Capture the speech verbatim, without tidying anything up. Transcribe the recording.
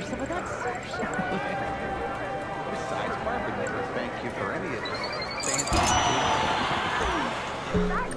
some of that soup, shall we? Besides, Mark would never thank you for any of this. Saying That